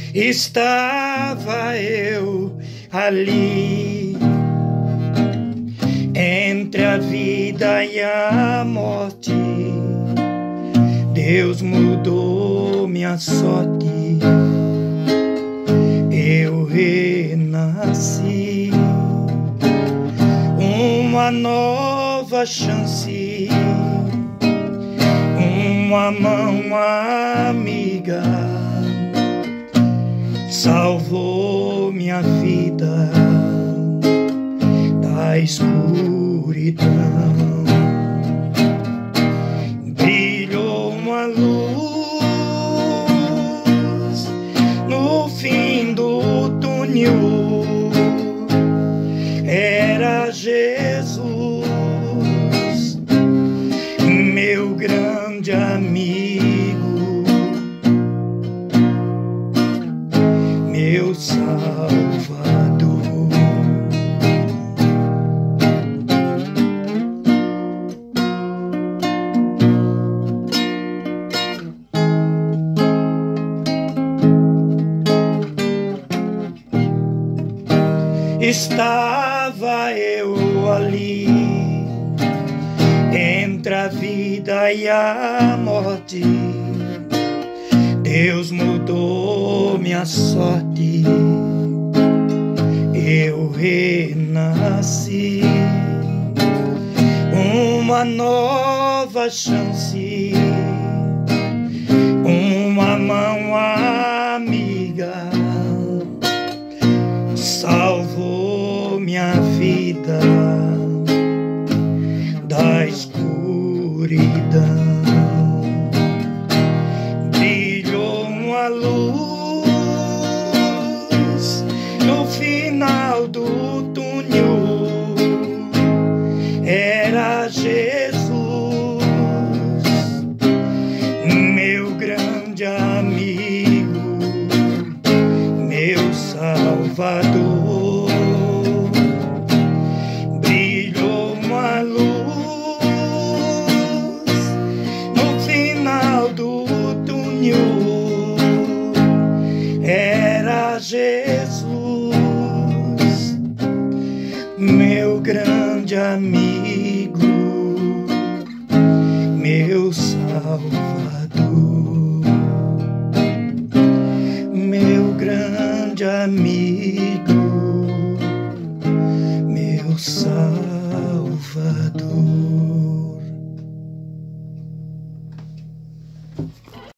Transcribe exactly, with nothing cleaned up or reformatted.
Estava eu ali, entre a vida e a morte. Deus mudou minha sorte, eu renasci. Uma nova chance, uma mão amiga salvou minha vida da escuridão. Brilhou uma luz no fim do túnel, era Jesus, meu grande amigo, meu Salvador. Estava eu ali, entre a vida e a morte. Deus mudou minha sorte, eu renasci. Uma nova chance, uma mão amiga salvou minha vida da escuridão. Brilhou uma luz no final do túnel, era Jesus, meu grande amigo, meu Salvador. Brilhou uma luz no final do túnel, era Jesus, meu grande amigo, meu Salvador, meu grande amigo,